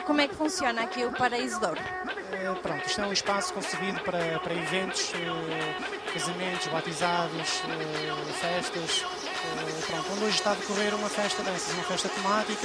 como é que funciona aqui o Paraíso de Ouro? Pronto, isto é um espaço concebido para eventos, casamentos, batizados, festas, pronto, onde hoje está a decorrer uma festa dessas, uma festa temática,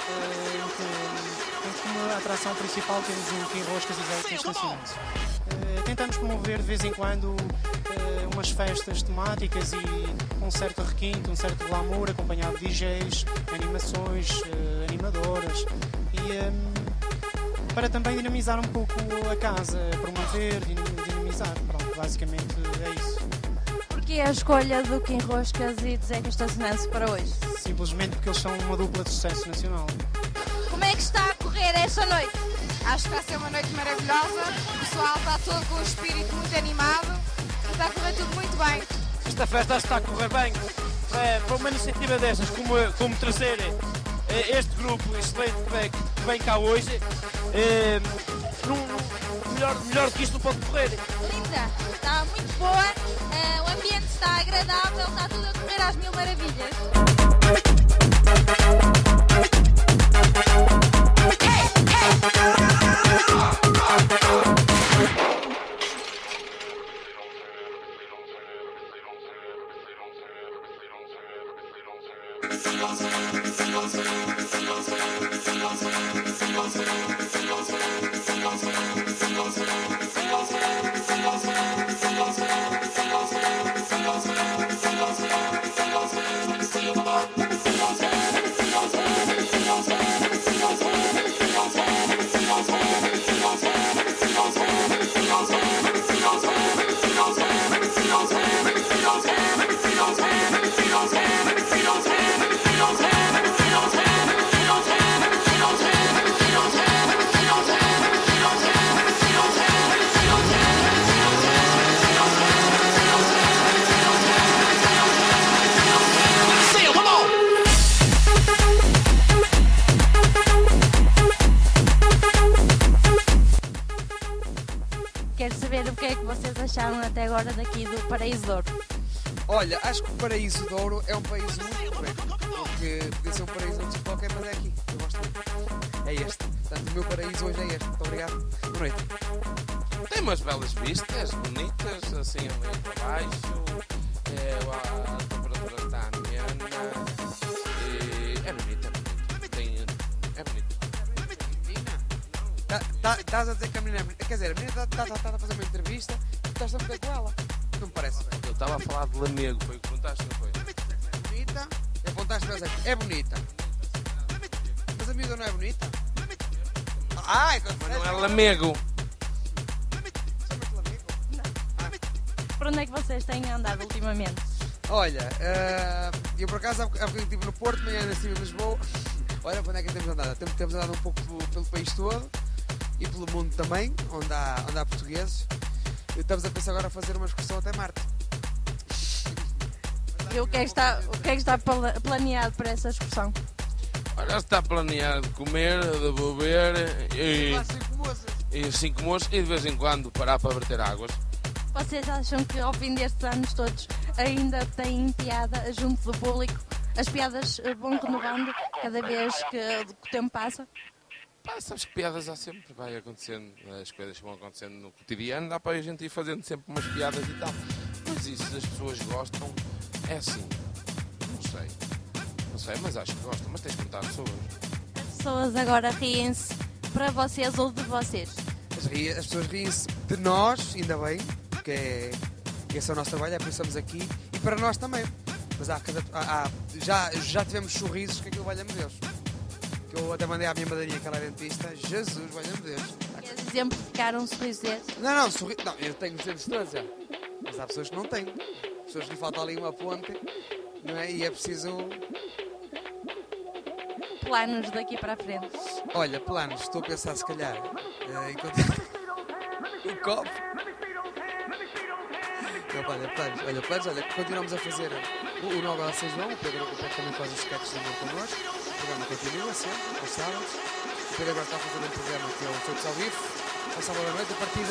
em que como atração principal temos o Quim-Roscas e Zé Estacionamentos. Tentamos promover de vez em quando umas festas temáticas e com um certo requinte, um certo glamour, acompanhado de DJs, animações, animadoras e para também dinamizar um pouco a casa, promover, dinamizar, pronto, basicamente é isso. Porquê a escolha do Quim-Roscas e de Zeca Estacionamentos para hoje? Simplesmente porque eles são uma dupla de sucesso nacional. Como é que está a correr esta noite? Acho que vai ser uma noite maravilhosa, o pessoal está todo com um espírito muito animado, está a correr tudo muito bem. Esta festa está a correr bem, para uma iniciativa destas, como trazer este grupo excelente que vem cá hoje, melhor que isto não pode correr. Linda, está muito boa, o ambiente está agradável, está tudo a correr às mil maravilhas. Quero saber o que é que vocês acharam até agora daqui do Paraíso de Ouro. Olha, acho que o Paraíso de Ouro é um paraíso muito correto, porque podia ser um paraíso outro qualquer, mas é aqui, eu gosto muito. É este, portanto o meu paraíso hoje é este. Muito obrigado, boa noite. Tem umas belas vistas, bonitas, assim ali para baixo, a temperatura está amena, é bonito. É bonito. Estás a dizer que a menina é bonita, quer dizer, a menina está a fazer uma entrevista e tu estás a meter com ela, não me parece? Eu estava a falar de Lamego, foi o que perguntaste, não foi? Bonita, apontaste para ela, é bonita. Mas a miúda não é bonita? Então Mas não é Lamego. Por onde é que vocês têm andado ultimamente? Olha, eu por acaso há bocadinho estive no Porto, amanhã estive em Lisboa. Olha, para onde é que temos andado? Temos andado um pouco pelo país todo e pelo mundo também, onde há portugueses. E estamos a pensar agora a fazer uma excursão até Marte. E o que é que está planeado para essa excursão? Olha, está planeado comer, de beber e 5 moças e de vez em quando parar para verter águas. Vocês acham que ao fim destes anos todos ainda têm piada junto do público? As piadas vão renovando cada vez que o tempo passa? Sabes que piadas há sempre, vai acontecendo, as coisas vão acontecendo no cotidiano, dá para a gente ir fazendo sempre umas piadas e tal. Mas isso, as pessoas gostam, é assim, não sei, mas acho que gostam, mas tens de perguntar às pessoas. As pessoas agora riem-se para vocês ou de vocês? As pessoas riem-se de nós, ainda bem, que esse é o nosso trabalho, é por isso estamos aqui, e para nós também. Mas já tivemos sorrisos que aquilo valha-me Deus. Que eu até mandei à minha madrinha, que ela é dentista, Jesus, valha-me Deus. Queres exemplificar um sorriso desse? Não, eu tenho os dentes todos já. Mas há pessoas que não têm. Pessoas que lhe falta ali uma ponte, não é? E é preciso... Planos daqui para a frente? Olha, planos, estou a pensar se calhar encontrar o copo. Não, planos, continuamos a fazer o Novo a São João, o Pedro também faz os sketches também connosco, o programa continua sempre, aos sábados, o Pedro agora está a fazer um programa que é o Todos ao Vivo, ao sábado à noite, a partir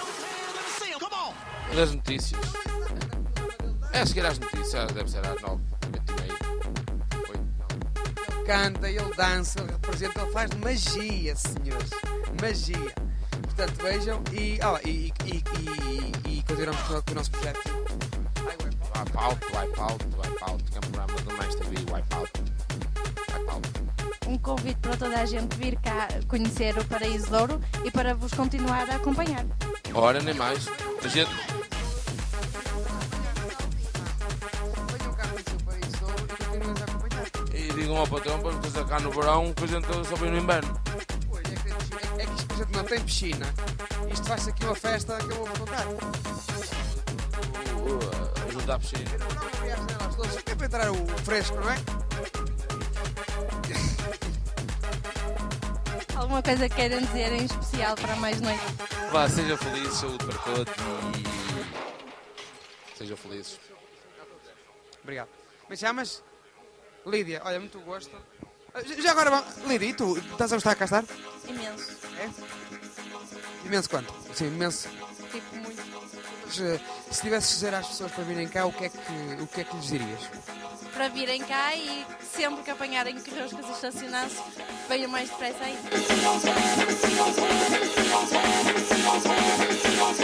das notícias. É a seguir às notícias, deve ser às 9, 8h30. canta, ele dança, ele representa, ele faz magia, senhores. Magia. Portanto, vejam e continuamos com o nosso projeto. Wipeout, que é um programa do Mais TV, Wipeout. Um convite para toda a gente vir cá conhecer o Paraíso de Ouro e para vos continuar a acompanhar. Ora, nem mais. A gente... Venham cá conhecer o Paraíso de Ouro e continuem a acompanhar. E digam ao patrão para nos cá no verão que a gente só vem no inverno. Pois, é que isto a gente não tem piscina. Isto faz-se aqui uma festa que eu vou contar. Ajuda a piscina. Não abrir as janelas todas, que é para entrar o fresco, não é? Alguma coisa que queiram dizer em especial para mais noite? Vá, sejam felizes, saúde para todos e sejam felizes. Obrigado. Me chamas? Lídia, olha, muito gosto. Já agora, Lídia, e tu? Estás a gostar de cá estar? Imenso. É? Imenso quanto? Sim, imenso. Tipo, muito. Se tivesses de dizer às pessoas para virem cá, o que é que lhes dirias? Para virem cá e sempre que apanharem carroscas e estacionar-se, venham mais depressa ainda.